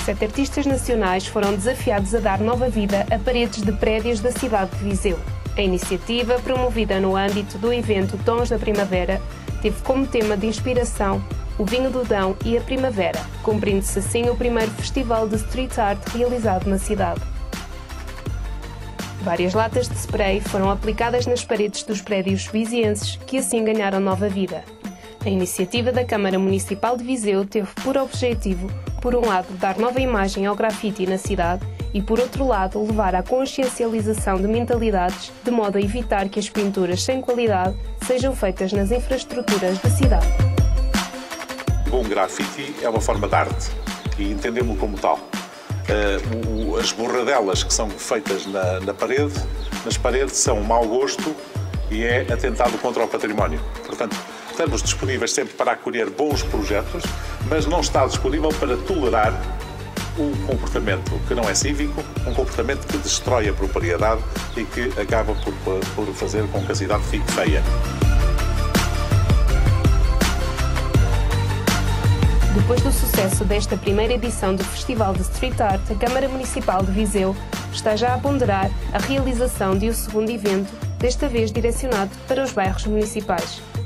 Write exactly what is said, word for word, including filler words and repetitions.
sete artistas nacionais foram desafiados a dar nova vida a paredes de prédios da cidade de Viseu. A iniciativa, promovida no âmbito do evento Tons da Primavera, teve como tema de inspiração o vinho do Dão e a primavera, cumprindo-se assim o primeiro festival de street art realizado na cidade. Várias latas de spray foram aplicadas nas paredes dos prédios vizienses, que assim ganharam nova vida. A iniciativa da Câmara Municipal de Viseu teve por objetivo, por um lado, dar nova imagem ao grafite na cidade e, por outro lado, levar à consciencialização de mentalidades, de modo a evitar que as pinturas sem qualidade sejam feitas nas infraestruturas da cidade. Bom grafite é uma forma de arte e entendemos-lo como tal. Uh, o, as borradelas que são feitas na, na parede, nas paredes são um mau gosto e é atentado contra o património. Portanto, estamos disponíveis sempre para acolher bons projetos, mas não está disponível para tolerar um comportamento que não é cívico, um comportamento que destrói a propriedade e que acaba por, por fazer com que a cidade fique feia. Depois do sucesso desta primeira edição do Festival de Street Art, a Câmara Municipal de Viseu está já a ponderar a realização de um segundo evento, desta vez direcionado para os bairros municipais.